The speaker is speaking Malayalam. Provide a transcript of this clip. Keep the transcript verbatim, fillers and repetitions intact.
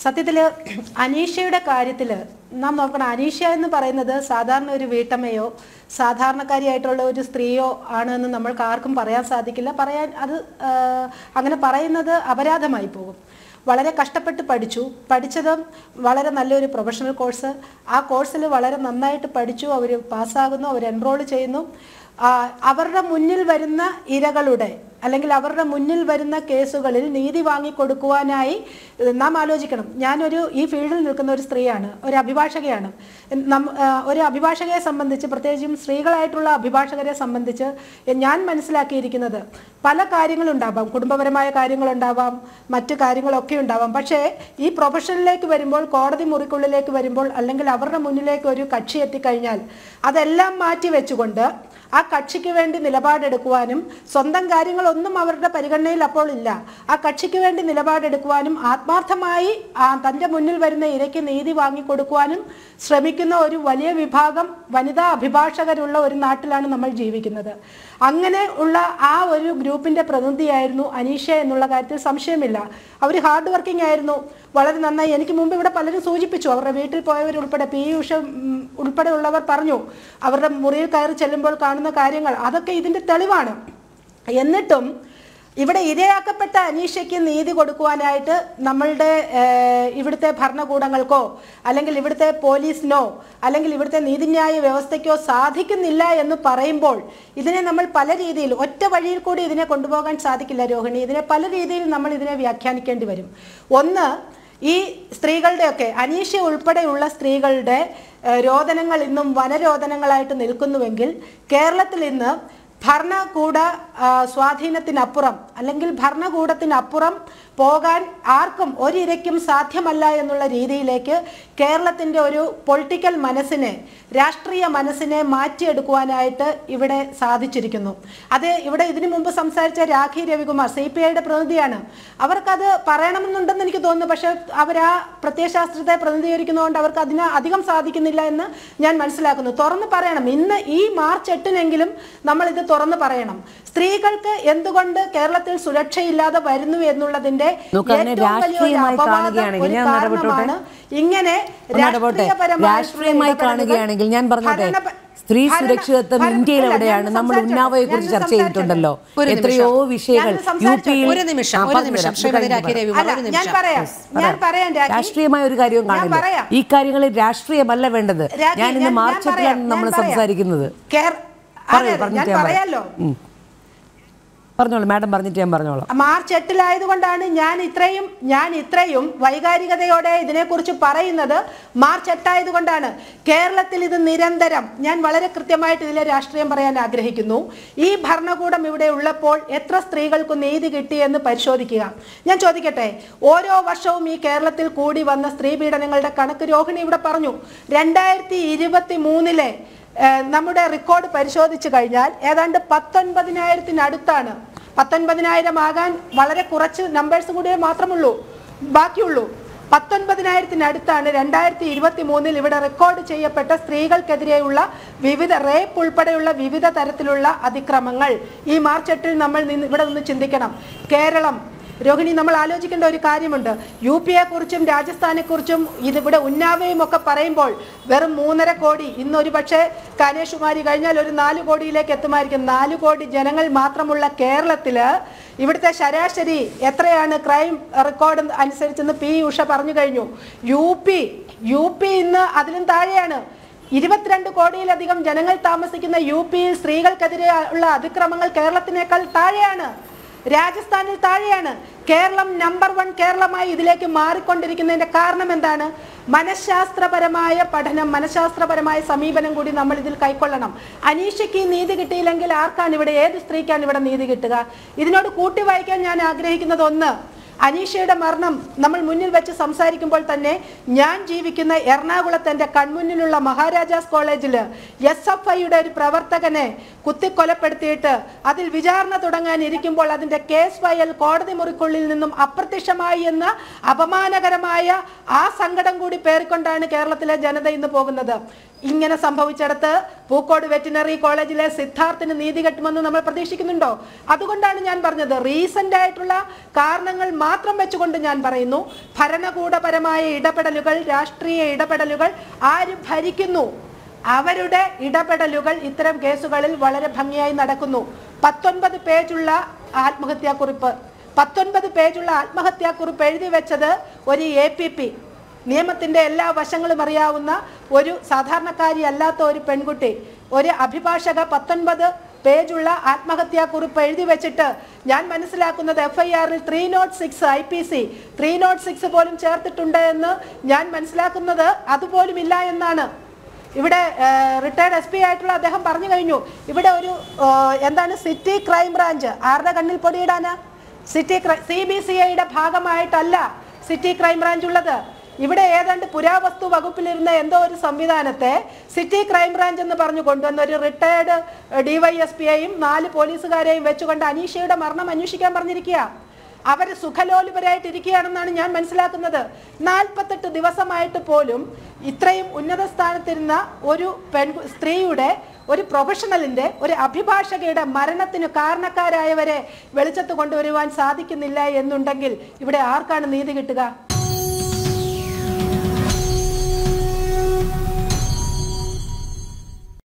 സത്യത്തിൽ അനീഷയുടെ കാര്യത്തിൽ നാം നോക്കണം. അനീഷ എന്ന് പറയുന്നത് സാധാരണ ഒരു വീട്ടമ്മയോ സാധാരണക്കാരിയായിട്ടുള്ള ഒരു സ്ത്രീയോ ആണെന്ന് നമ്മൾക്ക് ആർക്കും പറയാൻ സാധിക്കില്ല. പറയാൻ അത് അങ്ങനെ പറയുന്നത് അപരാധമായി പോകും. വളരെ കഷ്ടപ്പെട്ട് പഠിച്ചു. പഠിച്ചതും വളരെ നല്ലൊരു പ്രൊഫഷണൽ കോഴ്സ്. ആ കോഴ്സിൽ വളരെ നന്നായിട്ട് പഠിച്ചു. അവർ പാസ്സാകുന്നു, അവർ എൻറോൾ ചെയ്യുന്നു. അവരുടെ മുന്നിൽ വരുന്ന ഇരകളുടെ അല്ലെങ്കിൽ അവരുടെ മുന്നിൽ വരുന്ന കേസുകളിൽ നീതി വാങ്ങിക്കൊടുക്കുവാനായി നാം ആലോചിക്കണം. ഞാനൊരു ഈ ഫീൽഡിൽ നിൽക്കുന്ന ഒരു സ്ത്രീയാണ്, ഒരു അഭിഭാഷകയാണ്. ഒരു അഭിഭാഷകയെ സംബന്ധിച്ച്, പ്രത്യേകിച്ചും സ്ത്രീകളായിട്ടുള്ള അഭിഭാഷകരെ സംബന്ധിച്ച് ഞാൻ മനസ്സിലാക്കിയിരിക്കുന്നത് പല കാര്യങ്ങളുണ്ടാവാം. കുടുംബപരമായ കാര്യങ്ങളുണ്ടാവാം, മറ്റു കാര്യങ്ങളൊക്കെ ഉണ്ടാവാം. പക്ഷേ ഈ പ്രൊഫഷനിലേക്ക് വരുമ്പോൾ, കോടതി മുറിക്കുള്ളിലേക്ക് വരുമ്പോൾ, അല്ലെങ്കിൽ അവരുടെ മുന്നിലേക്ക് ഒരു കക്ഷി എത്തിക്കഴിഞ്ഞാൽ അതെല്ലാം മാറ്റി വെച്ചുകൊണ്ട് ആ കക്ഷിക്ക് വേണ്ടി നിലപാടെടുക്കുവാനും, സ്വന്തം കാര്യങ്ങളൊന്നും അവരുടെ പരിഗണനയിൽ അപ്പോൾ ഇല്ല, ആ കക്ഷിക്ക് വേണ്ടി നിലപാടെടുക്കുവാനും ആത്മാർത്ഥമായി തൻ്റെ മുന്നിൽ വരുന്ന ഇരയ്ക്ക് നീതി വാങ്ങിക്കൊടുക്കുവാനും ശ്രമിക്കുന്ന ഒരു വലിയ വിഭാഗം വനിതാ അഭിഭാഷകരുള്ള ഒരു നാട്ടിലാണ് നമ്മൾ ജീവിക്കുന്നത്. അങ്ങനെ ഉള്ള ആ ഒരു ഗ്രൂപ്പിൻ്റെ പ്രതിനിധിയായിരുന്നു അനീഷ എന്നുള്ള കാര്യത്തിൽ സംശയമില്ല. അവർ ഹാർഡ് വർക്കിംഗ് ആയിരുന്നു, വളരെ നന്നായി. എനിക്ക് മുമ്പ് ഇവിടെ പലരും സൂചിപ്പിച്ചു, അവരുടെ വീട്ടിൽ പോയവരുൾപ്പെടെ, പി യുഷ ഉൾപ്പെടെ ഉള്ളവർ പറഞ്ഞു അവരുടെ മുറിയിൽ കയറി ചെല്ലുമ്പോൾ കാണുന്ന കാര്യങ്ങൾ, അതൊക്കെ ഇതിൻ്റെ തെളിവാണ്. എന്നിട്ടും ഇവിടെ ഇരയാക്കപ്പെട്ട അനീഷയ്ക്ക് നീതി കൊടുക്കുവാനായിട്ട് നമ്മളുടെ ഇവിടുത്തെ ഭരണകൂടങ്ങൾക്കോ അല്ലെങ്കിൽ ഇവിടുത്തെ പോലീസിനോ അല്ലെങ്കിൽ ഇവിടുത്തെ നീതിന്യായ വ്യവസ്ഥയ്ക്കോ സാധിക്കുന്നില്ല എന്ന് പറയുമ്പോൾ ഇതിനെ നമ്മൾ പല രീതിയിൽ, ഒറ്റ വഴിയിൽ കൂടി ഇതിനെ കൊണ്ടുപോകാൻ സാധിക്കില്ല രോഹിണി. ഇതിനെ പല രീതിയിൽ നമ്മൾ ഇതിനെ വ്യാഖ്യാനിക്കേണ്ടി വരും. ഒന്ന്, ഈ സ്ത്രീകളുടെയൊക്കെ, അനീഷ ഉൾപ്പെടെയുള്ള സ്ത്രീകളുടെ രോദനങ്ങൾ ഇന്നും വനരോദനങ്ങളായിട്ട് നിൽക്കുന്നുവെങ്കിൽ കേരളത്തിൽ ഇന്ന് ഭരണകൂട സ്വാധീനത്തിനപ്പുറം അല്ലെങ്കിൽ ഭരണകൂടത്തിനപ്പുറം പോകാൻ ആർക്കും ഒരിരയ്ക്കും സാധ്യമല്ല എന്നുള്ള രീതിയിലേക്ക് കേരളത്തിൻ്റെ ഒരു പൊളിറ്റിക്കൽ മനസ്സിനെ, രാഷ്ട്രീയ മനസ്സിനെ മാറ്റിയെടുക്കുവാനായിട്ട് ഇവിടെ സാധിച്ചിരിക്കുന്നു. അത് ഇവിടെ ഇതിനു മുമ്പ് സംസാരിച്ച രാഖി രവികുമാർ സി പി ഐയുടെ പ്രതിനിധിയാണ്. അവർക്കത് പറയണമെന്നുണ്ടെന്ന് എനിക്ക് തോന്നുന്നു. പക്ഷെ അവർ ആ പ്രത്യയശാസ്ത്രത്തെ പ്രതിനിധീകരിക്കുന്നതുകൊണ്ട് അവർക്ക് അതിന് അധികം സാധിക്കുന്നില്ല എന്ന് ഞാൻ മനസ്സിലാക്കുന്നു. തുറന്ന് പറയണം. ഇന്ന് ഈ മാർച്ച് എട്ടിനെങ്കിലും നമ്മൾ ഇത് തുറന്ന് പറയണം. സ്ത്രീകൾക്ക് എന്തുകൊണ്ട് കേരളത്തിൽ സുരക്ഷയില്ലാതെ വരുന്നു എന്നുള്ളതിന്റെ ഏറ്റവും വലിയ അപവാദം ഒരു കാരണമാണ് ഇങ്ങനെ രാഷ്ട്രീയമായി കാണുകയാണെങ്കിൽ ഞാൻ പറഞ്ഞോട്ടെ, സ്ത്രീ സുരക്ഷിതത്വം ഇന്ത്യയിൽ എവിടെയാണ്? നമ്മൾ ഉന്നാവയെ കുറിച്ച് ചർച്ച ചെയ്തിട്ടുണ്ടല്ലോ, എത്രയോ വിഷയങ്ങൾ യു പിയിൽ. രാഷ്ട്രീയമായ ഒരു കാര്യവും കാണില്ല. ഈ കാര്യങ്ങളിൽ രാഷ്ട്രീയമല്ല വേണ്ടത്. ഞാൻ ഇന്ന് മാർച്ചെട്ടിലാണ് നമ്മൾ സംസാരിക്കുന്നത്. പറയാലോ, പറഞ്ഞോളൂ മാഡം, പറഞ്ഞിട്ട് ഞാൻ പറഞ്ഞോളാം. മാർച്ച് എട്ടിലായതുകൊണ്ടാണ് ഞാൻ ഇത്രയും ഞാൻ ഇത്രയും വൈകാരികതയോടെ ഇതിനെക്കുറിച്ച് പറയുന്നത്. മാർച്ച് എട്ടായതുകൊണ്ടാണ്. കേരളത്തിൽ ഇത് നിരന്തരം, ഞാൻ വളരെ കൃത്യമായിട്ട് ഇതിലെ രാഷ്ട്രീയം പറയാൻ ആഗ്രഹിക്കുന്നു. ഈ ഭരണകൂടം ഇവിടെ ഉള്ളപ്പോൾ എത്ര സ്ത്രീകൾക്ക് നീതി കിട്ടിയെന്ന് പരിശോധിക്കുക. ഞാൻ ചോദിക്കട്ടെ, ഓരോ വർഷവും ഈ കേരളത്തിൽ കൂടി വന്ന സ്ത്രീ പീഡനങ്ങളുടെ കണക്ക് രോഹിണി ഇവിടെ പറഞ്ഞു. രണ്ടായിരത്തി ഇരുപത്തി മൂന്നിലെ നമ്മുടെ റെക്കോർഡ് പരിശോധിച്ചു കഴിഞ്ഞാൽ ഏതാണ്ട് പത്തൊൻപതിനായിരത്തിനടുത്താണ്. പത്തൊൻപതിനായിരം ആകാൻ വളരെ കുറച്ച് നമ്പേഴ്സ് കൂടിയേ മാത്രമുള്ളൂ, ബാക്കിയുള്ളൂ. പത്തൊൻപതിനായിരത്തിനടുത്താണ് രണ്ടായിരത്തി ഇരുപത്തി മൂന്നിൽ ഇവിടെ റെക്കോർഡ് ചെയ്യപ്പെട്ട സ്ത്രീകൾക്കെതിരെയുള്ള വിവിധ റേപ്പ് ഉൾപ്പെടെയുള്ള വിവിധ തരത്തിലുള്ള അതിക്രമങ്ങൾ. ഈ മാർച്ച് എട്ടിൽ നമ്മൾ ഇവിടെ നിന്ന് ചിന്തിക്കണം. കേരളം, രോഹിണി, നമ്മൾ ആലോചിക്കേണ്ട ഒരു കാര്യമുണ്ട്. യു പിയെ കുറിച്ചും രാജസ്ഥാനെ കുറിച്ചും ഇതിവിടെ ഉന്നാവയും ഒക്കെ പറയുമ്പോൾ വെറും മൂന്നര കോടി, ഇന്നൊരു പക്ഷേ കന്യാകുമാരി കഴിഞ്ഞാൽ ഒരു നാല് കോടിയിലേക്ക് എത്തുമായിരിക്കും. നാല് കോടി ജനങ്ങൾ മാത്രമുള്ള കേരളത്തില് ഇവിടുത്തെ ശരാശരി എത്രയാണ് ക്രൈം റെക്കോർഡ് അനുസരിച്ചെന്ന് പി ഉഷ പറഞ്ഞു കഴിഞ്ഞു. യു പി യു പി ഇന്ന് അതിലും താഴെയാണ്. ഇരുപത്തിരണ്ട് കോടിയിലധികം ജനങ്ങൾ താമസിക്കുന്ന യു പിയിൽ സ്ത്രീകൾക്കെതിരെ ഉള്ള അതിക്രമങ്ങൾ കേരളത്തിനേക്കാൾ താഴെയാണ്, രാജസ്ഥാനിൽ താഴെയാണ്. കേരളം നമ്പർ വൺ കേരളമായി ഇതിലേക്ക് മാറിക്കൊണ്ടിരിക്കുന്നതിന്റെ കാരണം എന്താണ്? മനഃശാസ്ത്രപരമായ പഠനം, മനഃശാസ്ത്രപരമായ സമീപനം കൂടി നമ്മൾ ഇതിൽ കൈക്കൊള്ളണം. അനീഷയ്ക്ക് നീതി കിട്ടിയില്ലെങ്കിൽ ആർക്കാണ് ഇവിടെ, ഏത് സ്ത്രീക്കാണ് ഇവിടെ നീതി കിട്ടുക? ഇതിനോട് കൂട്ടി വായിക്കാൻ ഞാൻ ആഗ്രഹിക്കുന്നത് ഒന്ന്, അനീഷയുടെ മരണം നമ്മൾ മുന്നിൽ വെച്ച് സംസാരിക്കുമ്പോൾ തന്നെ ഞാൻ ജീവിക്കുന്ന എറണാകുളത്ത് എൻ്റെ കൺമുന്നിലുള്ള മഹാരാജാസ് കോളേജിൽ എസ് എഫ് ഐയുടെ ഒരു പ്രവർത്തകനെ കുത്തിക്കൊലപ്പെടുത്തിയിട്ട് അതിൽ വിചാരണ തുടങ്ങാൻ ഇരിക്കുമ്പോൾ അതിൻ്റെ കേസ് ഫയൽ കോടതി മുറിക്കുള്ളിൽ നിന്നും അപ്രത്യക്ഷമായി എന്ന അപമാനകരമായ ആ സങ്കടം കൂടി പേറിക്കൊണ്ടാണ് കേരളത്തിലെ ജനത ഇന്ന് പോകുന്നത്. ഇങ്ങനെ സംഭവിച്ചിടത്ത് പൂക്കോട് വെറ്റിനറി കോളേജിലെ സിദ്ധാർത്ഥിന് നീതി കിട്ടുമെന്ന് നമ്മൾ പ്രതീക്ഷിക്കുന്നുണ്ടോ? അതുകൊണ്ടാണ് ഞാൻ പറഞ്ഞത്, റീസെന്റ് ആയിട്ടുള്ള കാരണങ്ങൾ മാത്രം വെച്ചുകൊണ്ട് ഞാൻ പറയുന്നു, ഭരണകൂടപരമായ ഇടപെടലുകൾ, രാഷ്ട്രീയ ഇടപെടലുകൾ, ആര് ഭരിക്കുന്നു അവരുടെ ഇടപെടലുകൾ ഇത്തരം കേസുകളിൽ വളരെ ഭംഗിയായി നടക്കുന്നു. പത്തൊൻപത് പേജുള്ള ആത്മഹത്യാക്കുറിപ്പ് പത്തൊൻപത് പേജുള്ള ആത്മഹത്യാക്കുറിപ്പ് എഴുതി വെച്ചത് ഒരു എ പി പി, നിയമത്തിന്റെ എല്ലാ വശങ്ങളും അറിയാവുന്ന ഒരു സാധാരണക്കാരി അല്ലാത്ത ഒരു പെൺകുട്ടി, ഒരു അഭിഭാഷക പത്തൊൻപത് പേജുള്ള ആത്മഹത്യാക്കുറിപ്പ് എഴുതി വെച്ചിട്ട് ഞാൻ മനസ്സിലാക്കുന്നത് എഫ് ഐ ആറിൽ three naught six I P C three naught six പോലും ചേർത്തിട്ടുണ്ട് എന്ന് ഞാൻ മനസ്സിലാക്കുന്നത് അതുപോലും ഇല്ല എന്നാണ്. ഇവിടെ റിട്ടയർഡ് എസ് പി ആയിട്ടുള്ള അദ്ദേഹം പറഞ്ഞു കഴിഞ്ഞു, ഇവിടെ ഒരു എന്താണ് സിറ്റി ക്രൈം ബ്രാഞ്ച് ആരുടെ കണ്ണിൽ പൊടിയിടാനാ? City crime C B C ഐയുടെ ഭാഗമായിട്ടല്ല സിറ്റി ക്രൈം ബ്രാഞ്ച് ഉള്ളത്. ഇവിടെ ഏതാണ്ട് പുരാവസ്തു വകുപ്പിലിരുന്ന എന്തോ ഒരു സംവിധാനത്തെ സിറ്റി ക്രൈം ബ്രാഞ്ച് എന്ന് പറഞ്ഞു കൊണ്ടുവന്ന ഒരു റിട്ടയർഡ് ഡിവൈഎസ്പിയെയും നാല് പോലീസുകാരെയും വെച്ചുകൊണ്ട് അനീഷയുടെ മരണം അന്വേഷിക്കാൻ പറഞ്ഞിരിക്കുക. അവർ സുഖലോലുപരായിട്ടിരിക്കുകയാണെന്നാണ് ഞാൻ മനസ്സിലാക്കുന്നത്. നാൽപ്പത്തെട്ട് ദിവസമായിട്ട് പോലും ഇത്രയും ഉന്നത സ്ഥാനത്തിരുന്ന ഒരു പെൺ സ്ത്രീയുടെ, ഒരു പ്രൊഫഷണലിന്റെ, ഒരു അഭിഭാഷകയുടെ മരണത്തിന് കാരണക്കാരായവരെ വെളിച്ചത്ത് കൊണ്ടുവരുവാൻ സാധിക്കുന്നില്ല എന്നുണ്ടെങ്കിൽ ഇവിടെ ആർക്കാണ് നീതി കിട്ടുക?